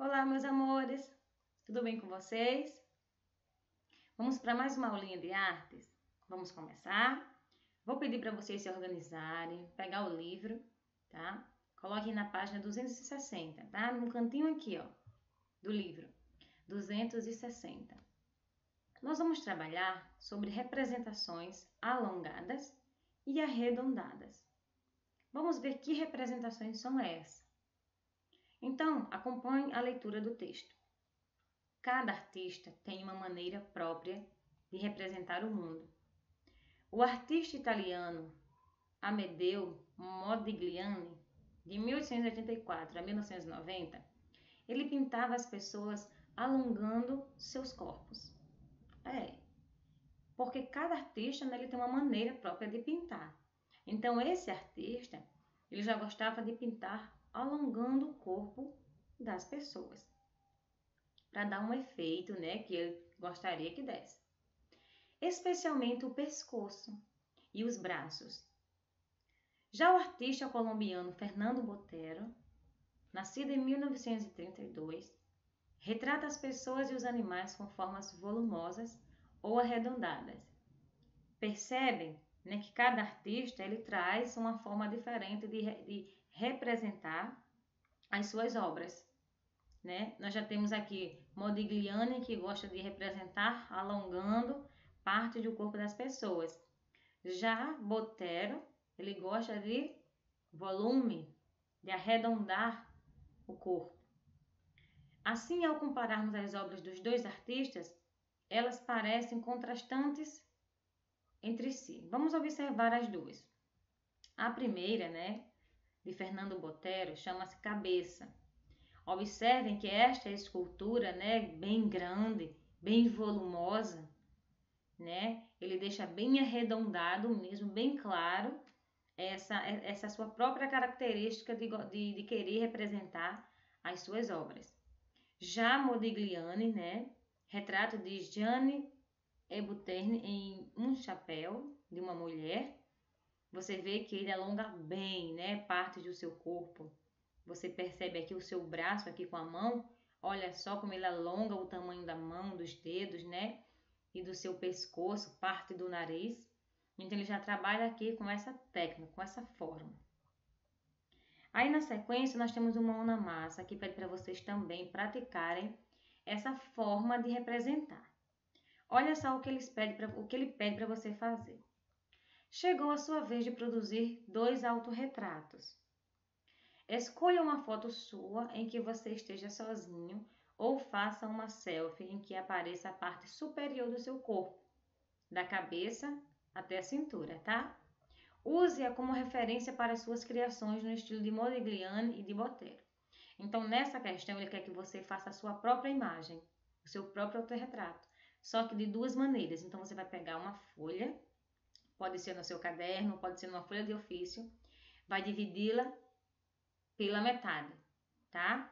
Olá, meus amores, tudo bem com vocês? Vamos para mais uma aulinha de artes? Vamos começar? Vou pedir para vocês se organizarem, pegar o livro, tá? Coloquem na página 260, tá? No cantinho aqui, ó, do livro, 260. Nós vamos trabalhar sobre representações alongadas e arredondadas. Vamos ver que representações são essas. Então, acompanhe a leitura do texto. Cada artista tem uma maneira própria de representar o mundo. O artista italiano Amedeo Modigliani, de 1884 a 1990, ele pintava as pessoas alongando seus corpos. Porque cada artista, né, ele tem uma maneira própria de pintar. Então, esse artista, ele já gostava de pintar alongando o corpo das pessoas, para dar um efeito, né, que ele gostaria que desse. Especialmente o pescoço e os braços. Já o artista colombiano Fernando Botero, nascido em 1932, retrata as pessoas e os animais com formas volumosas ou arredondadas. Percebem, né, que cada artista ele traz uma forma diferente de representar as suas obras, né? Nós já temos aqui Modigliani, que gosta de representar alongando parte do corpo das pessoas. Já Botero, ele gosta de volume, de arredondar o corpo. Assim, ao compararmos as obras dos dois artistas, elas parecem contrastantes entre si. Vamos observar as duas. A primeira, né, de Fernando Botero, chama-se Cabeça. Observem que esta escultura, né, bem grande, bem volumosa, né, ele deixa bem arredondado mesmo, bem claro, essa sua própria característica de querer representar as suas obras. Já Modigliani, né, retrato de Gianni Ebuterni em Um Chapéu de uma Mulher, você vê que ele alonga bem, né, parte do seu corpo. Você percebe aqui o seu braço aqui com a mão. Olha só como ele alonga o tamanho da mão, dos dedos, né? E do seu pescoço, parte do nariz. Então, ele já trabalha aqui com essa técnica, com essa forma. Aí, na sequência, nós temos o Mão na Massa, que pede para vocês também praticarem essa forma de representar. Olha só o que ele pede para você fazer. Chegou a sua vez de produzir 2 autorretratos. Escolha uma foto sua em que você esteja sozinho ou faça uma selfie em que apareça a parte superior do seu corpo, da cabeça até a cintura, tá? Use-a como referência para suas criações no estilo de Modigliani e de Botero. Então, nessa questão, ele quer que você faça a sua própria imagem, o seu próprio autorretrato, só que de 2 maneiras. Então, você vai pegar uma folha, pode ser no seu caderno, pode ser numa folha de ofício, vai dividi-la pela metade, tá?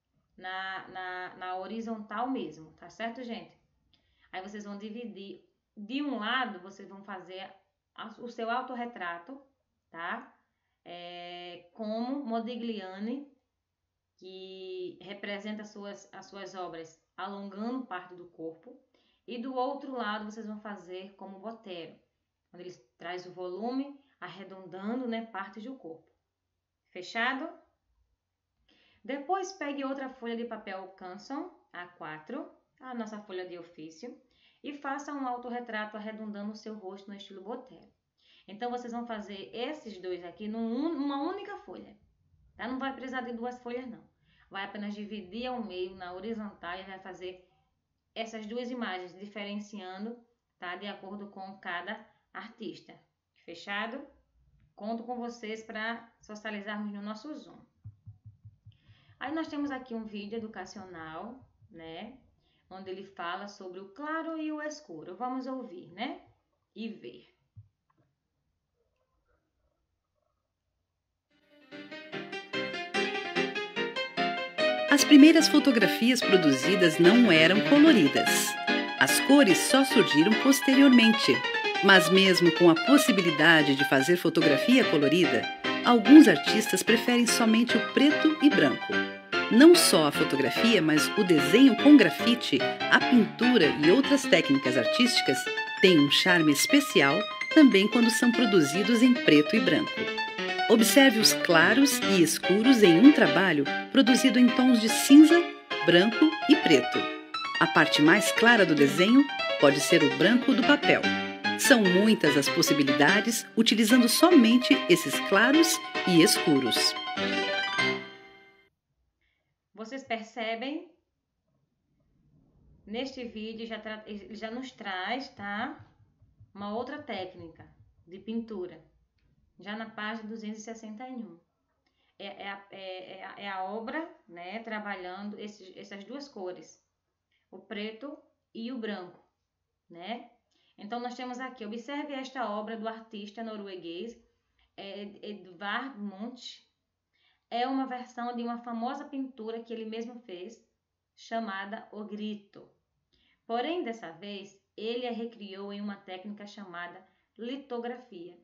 Na horizontal mesmo, tá certo, gente? Aí vocês vão dividir. De um lado, vocês vão fazer o seu autorretrato, tá? Como Modigliani, que representa as suas obras alongando parte do corpo. E do outro lado, vocês vão fazer como Botero, onde ele traz o volume, arredondando, né, partes do corpo. Fechado? Depois, pegue outra folha de papel Canson, A4, a nossa folha de ofício, e faça um autorretrato arredondando o seu rosto no estilo Botero. Então, vocês vão fazer esses 2 aqui numa única folha, tá? Não vai precisar de 2 folhas, não. Vai apenas dividir ao meio na horizontal e vai fazer essas 2 imagens, diferenciando, tá? De acordo com cada artista. Fechado? Conto com vocês para socializarmos no nosso Zoom. Aí nós temos aqui um vídeo educacional, né? Onde ele fala sobre o claro e o escuro. Vamos ouvir, né? E ver. As primeiras fotografias produzidas não eram coloridas. As cores só surgiram posteriormente. Mas mesmo com a possibilidade de fazer fotografia colorida, alguns artistas preferem somente o preto e branco. Não só a fotografia, mas o desenho com grafite, a pintura e outras técnicas artísticas têm um charme especial também quando são produzidos em preto e branco. Observe os claros e escuros em um trabalho produzido em tons de cinza, branco e preto. A parte mais clara do desenho pode ser o branco do papel. São muitas as possibilidades utilizando somente esses claros e escuros. Vocês percebem? Neste vídeo já nos traz, tá? Uma outra técnica de pintura, já na página 261. É a obra, né, trabalhando essas duas cores, o preto e o branco, né? Então, nós temos aqui, observe esta obra do artista norueguês Edvard Munch. É uma versão de uma famosa pintura que ele mesmo fez, chamada O Grito. Porém, dessa vez, ele a recriou em uma técnica chamada litografia.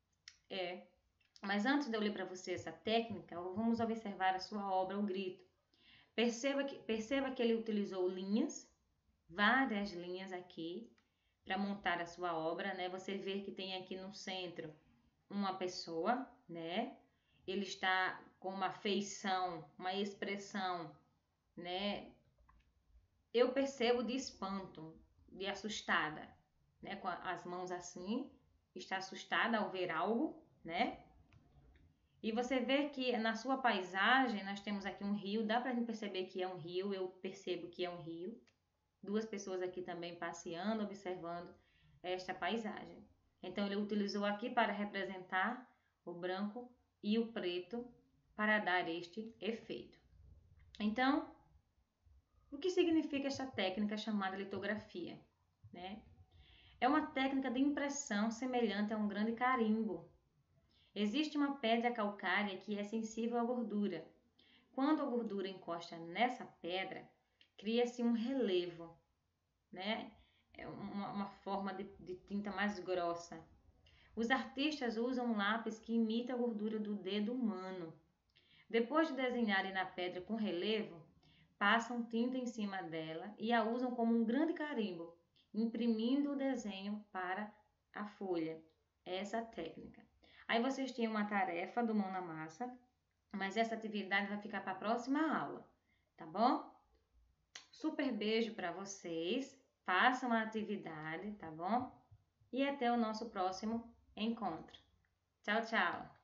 Mas antes de eu ler para você essa técnica, vamos observar a sua obra, O Grito. Perceba que ele utilizou linhas, várias linhas aqui, para montar a sua obra, né? Você vê que tem aqui no centro uma pessoa, né? Ele está com uma feição, uma expressão, né? Eu percebo de espanto, de assustada, né? Com as mãos assim, está assustada ao ver algo, né? E você vê que na sua paisagem nós temos aqui um rio, dá para gente perceber que é um rio, eu percebo que é um rio. Duas pessoas aqui também passeando, observando esta paisagem. Então ele utilizou aqui para representar o branco e o preto para dar este efeito. Então, o que significa esta técnica chamada litografia, né? É uma técnica de impressão semelhante a um grande carimbo. Existe uma pedra calcária que é sensível à gordura. Quando a gordura encosta nessa pedra, cria-se um relevo, né? É uma forma de tinta mais grossa. Os artistas usam um lápis que imita a gordura do dedo humano. Depois de desenharem na pedra com relevo, passam tinta em cima dela e a usam como um grande carimbo, imprimindo o desenho para a folha. Essa é a técnica. Aí vocês têm uma tarefa do Mão na Massa, mas essa atividade vai ficar para a próxima aula, tá bom? Super beijo para vocês, façam a atividade, tá bom? E até o nosso próximo encontro. Tchau, tchau!